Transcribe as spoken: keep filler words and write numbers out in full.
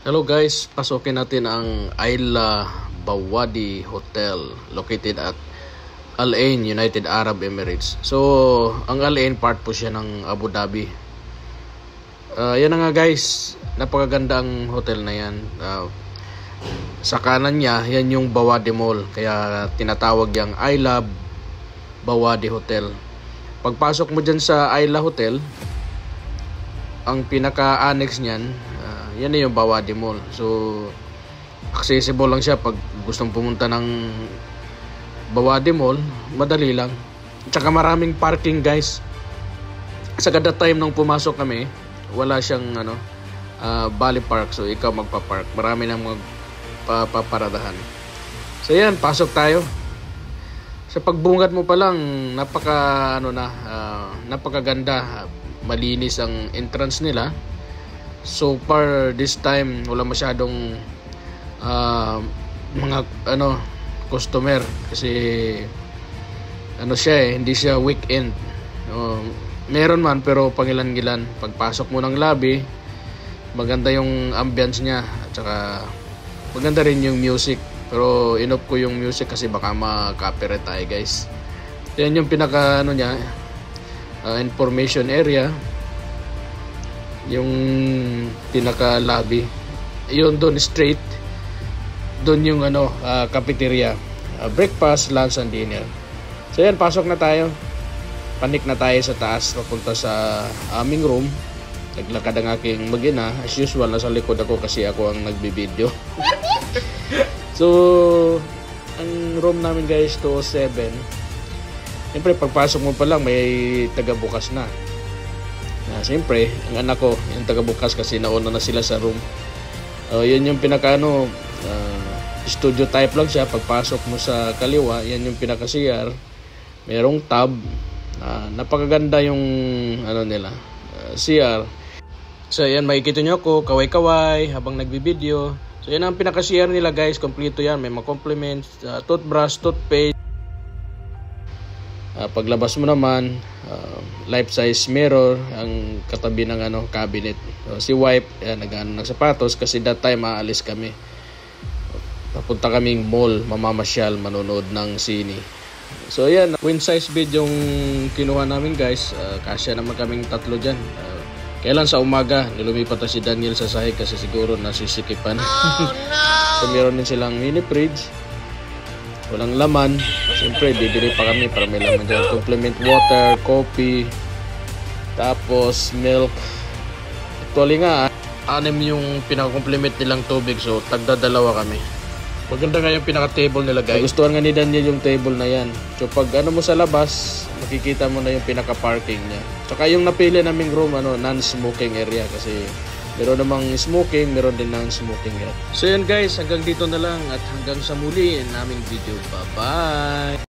Hello guys, pasukin natin ang Ayla Bawadi Hotel located at Al Ain, United Arab Emirates. So, ang Al Ain part po siya ng Abu Dhabi. Uh, yan na nga guys, napakaganda ang hotel na yan. Uh, sa kanan niya, yan yung Bawadi Mall. Kaya tinatawag yung Ayla Bawadi Hotel. Pagpasok mo dyan sa Ayla Hotel, ang pinaka-annex niyan, uh, yan na yung Bawadi Mall. So, accessible lang siya pag gustong pumunta ng Bawadi Mall, madali lang. Tsaka maraming parking guys. Sa kada time nung pumasok kami, wala siyang ano, uh, Bali Park. So, ikaw magpa-park. Marami nang magpaparadahan. So, yan, pasok tayo. Sa pagbungad mo pa lang, napaka ano na, uh, napakaganda. Malinis ang entrance nila. So far this time wala masyadong uh, mga ano customer kasi ano siya eh, hindi siya weekend. Uh, meron man pero pangilan-gilan. Pagpasok mo ng lobby, maganda yung ambience niya at saka maganda rin yung music. Pero inop ko yung music kasi baka ma-copyright tayo guys. Yan yung pinaka ano niya, Uh, information area, yung pinaka lobby, yun doon straight doon yung ano uh, cafeteria, uh, breakfast, lunch and dinner. So yan, pasok na tayo, panik na tayo sa taas papunta sa aming room. Naglakad ang aking mag-ina as usual, nasa likod ako kasi ako ang nagbibideo. So ang room namin guys two oh seven. Siyempre, pagpasok mo pa lang, may taga-bukas na. Uh, Siyempre, ang anak ko, yung taga-bukas kasi nauna na sila sa room. Uh, yun yung pinaka, ano, uh, studio type lang siya. Pagpasok mo sa kaliwa, yan yung pinaka-C R. Merong tab. Uh, napakaganda yung, ano nila, uh, C R. So, yan, makikita nyo ako, kaway-kaway, habang nagbibideo. So, yan ang pinaka-C R nila, guys. Kompleto yan. May mga compliments, uh, toothbrush, toothpaste. Uh, paglabas mo naman, uh, life size mirror ang katabi ng ano cabinet. So, si wife uh, nag-ano ng sapatos kasi that time aalis kami. Papunta kaming mall, mamamasyal, manonood ng sine. So yan, queen size bed yung kinuha namin guys. Uh, kasya naman kaming tatlo diyan. Uh, kailan sa umaga nilumipat si Daniel sa sahig kasi siguro nasisikipan. Oh, no! So meron din silang mini fridge. Walang laman. Siyempre, bibili pa kami para may laman dyan. Complement water, coffee, tapos milk. Actually nga, anim yung pinaka-complement nilang tubig. So, tagdadalawa kami. Maganda nga yung pinaka-table nila, guys. Gustuhan nga ni Daniel yung table na yan. So, pag ano mo sa labas, makikita mo na yung pinaka-parking niya. Tsaka yung napili naming room, ano, non-smoking area. Kasi meron namang smoking, meron din ng smoking yan. So yan guys, hanggang dito na lang at hanggang sa muli naming video. Bye-bye!